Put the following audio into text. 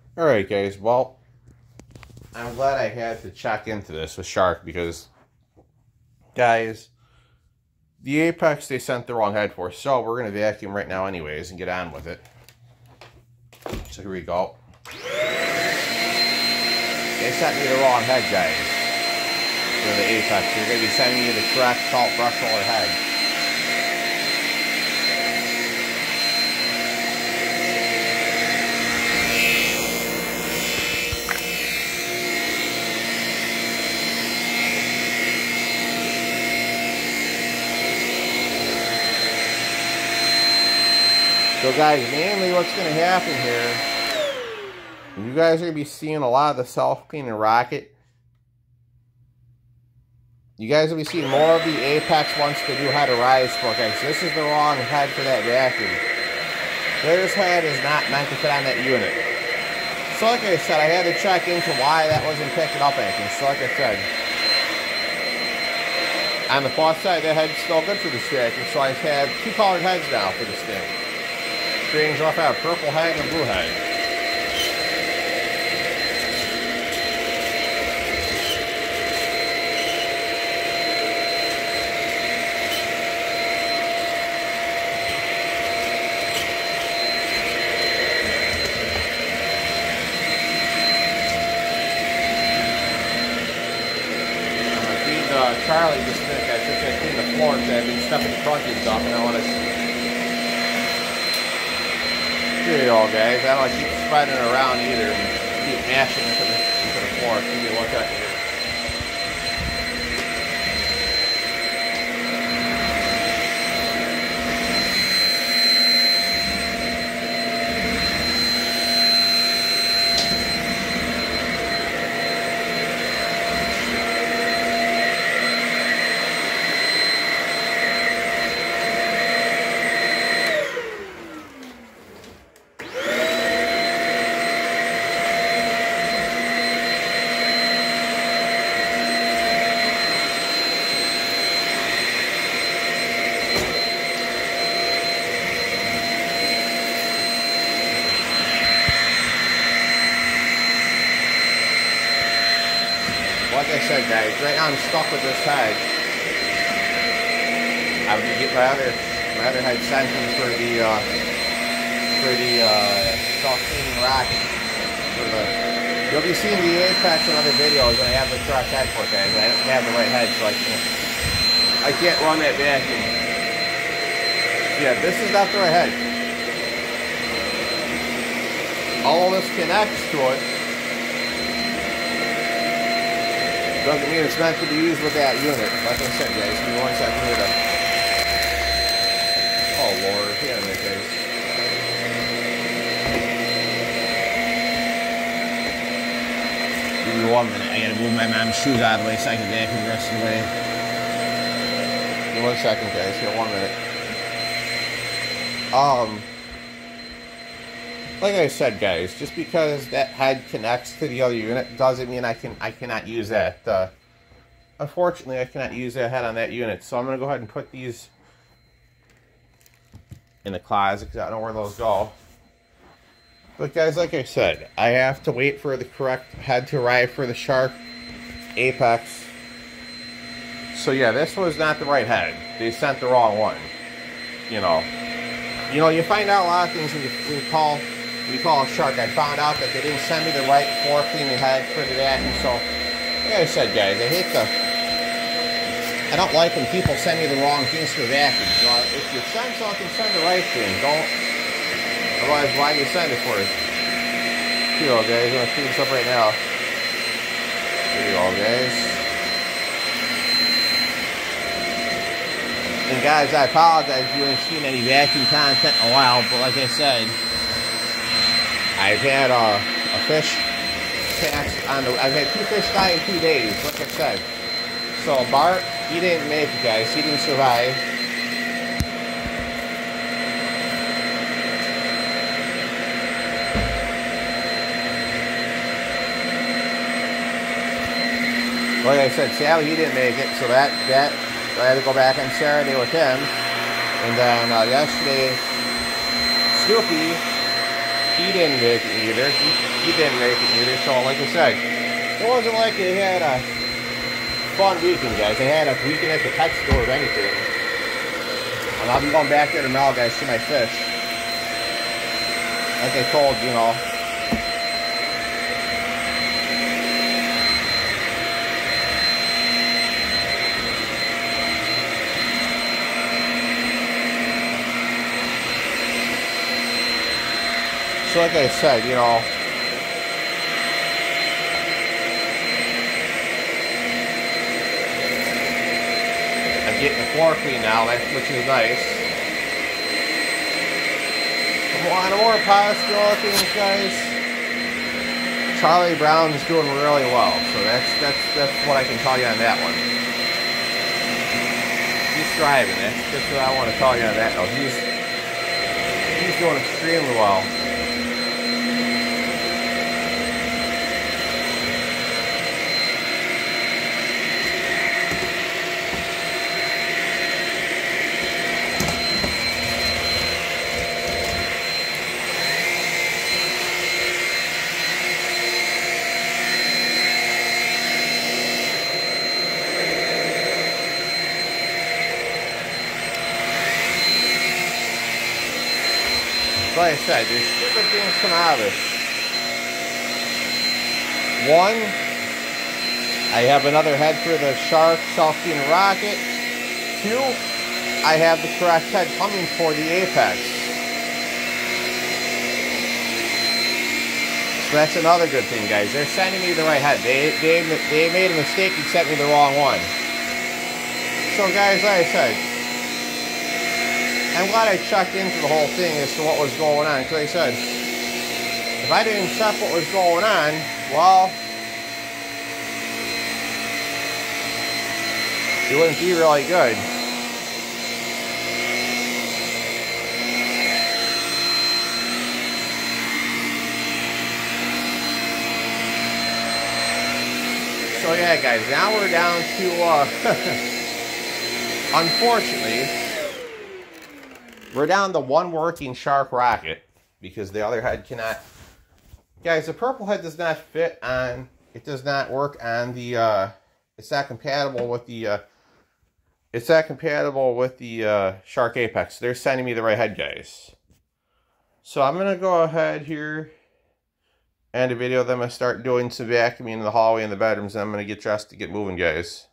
Alright guys, well, I'm glad I had to check into this with Shark because, guys, the Apex they sent the wrong head for, so we're going to vacuum right now anyways and get on with it. So here we go. They sent me the wrong head, guys, for the Apex. They're going to be sending me the correct salt brush roller head. So guys, mainly what's going to happen here, you guys are going to be seeing a lot of the self-cleaning rocket. You guys will be seeing more of the Apex once they do how to rise for, guys. This is the wrong head for that vacuum. This head is not meant to fit on that unit. So like I said, I had to check into why that wasn't picking up anything. So like I said, on the plus side, that head's still good for this vacuum. So I have two colored heads now for this thing. Strange enough, I have a purple head and a blue head. Charlie just finished. I just had to clean the floor because I've been stuffing the trunk and stuff, and I want to. Here you go, guys. I don't want to keep spreading it around either and keep mashing into the floor. Give me one second here. Like I said, guys, right now I'm stuck with this head. I'm gonna get my other head sent in for the self-cleaning rocket. You'll be seeing the Apex in other videos when I have the correct head for it, guys. I don't have the right head, so I can't run that vacuum. Yeah, this is not the right head. All of this connects to it. Doesn't mean it's meant to be used with that unit. Like I said, guys, give me 1 second here to... Oh, Lord. Yeah, there, guys. Give me 1 minute. I gotta move my mom's shoes out of the way so I can vacuum the rest of the way. Give me 1 second, guys. Here, 1 minute. Like I said, guys, just because that head connects to the other unit doesn't mean I cannot use that. Unfortunately, I cannot use that head on that unit, so I'm going to go ahead and put these in the closet because I don't know where those go. But guys, like I said, I have to wait for the correct head to arrive for the Shark Apex. So yeah, this was not the right head. They sent the wrong one. You know, you find out a lot of things when you call Shark. I found out that they didn't send me the right floor cleaning head for the vacuum. So, like I said, guys, I don't like when people send me the wrong things for vacuums. You know, if you send something, send the right thing. Otherwise, why do you send it for it? Here you go, guys. I'm gonna clean this up right now. Here you go, guys. And guys, I apologize if you haven't seen any vacuum content in a while, but like I said, I've had a fish cast on the... I've had 2 fish die in 2 days, like I said. So Bart, he didn't make it, guys. He didn't survive. Like I said, Sally, he didn't make it, so that I had to go back on Saturday with him. And then yesterday, Snoopy, He didn't make it either. He didn't make it either. So, like I said, it wasn't like they had a fun weekend, guys. They had a weekend at the pet store or anything. And I'll be going back there tomorrow, guys, to my fish. Like I told you, know. So like I said, you know, I'm getting the floor clean now, which is nice. On a more positive things, guys, Charlie Brown's doing really well. So that's what I can tell you on that one. He's thriving. That's what I want to tell you on that note. He's doing extremely well. Like I said, there's two good things come out of this. One, I have another head for the Shark Self-Feeding Rocket. Two, I have the correct head coming for the Apex. So that's another good thing, guys. They're sending me the right head. They made a mistake and sent me the wrong one. So guys, like I said, I'm glad I checked into the whole thing as to what was going on. Because like I said, if I didn't check what was going on, well, it wouldn't be really good. So yeah, guys, now we're down to, unfortunately, we're down to one working Shark Rocket because the other head cannot. Guys, the purple head does not fit on. It does not work on the. It's not compatible with the. It's not compatible with the Shark Apex. They're sending me the right head, guys. So I'm gonna go ahead here, end a video. Then I'm gonna start doing some vacuuming in the hallway and the bedrooms. And I'm gonna get dressed to get moving, guys.